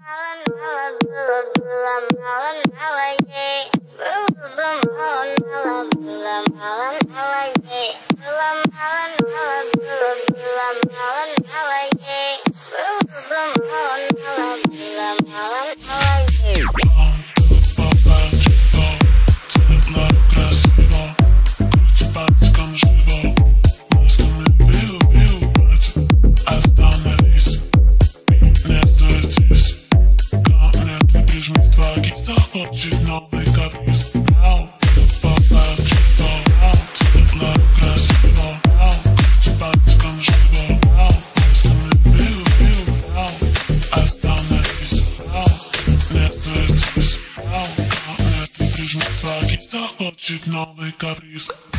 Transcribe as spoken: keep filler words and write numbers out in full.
Захочет новый каприз. Ау, побачит ау, цветно, красиво. Ау, с пальчиком живо. Ау, если мы пил, пил. Ау, остановись. Ау, не светись. Ау, нет, ты прижми флаги. Захочет новый каприз.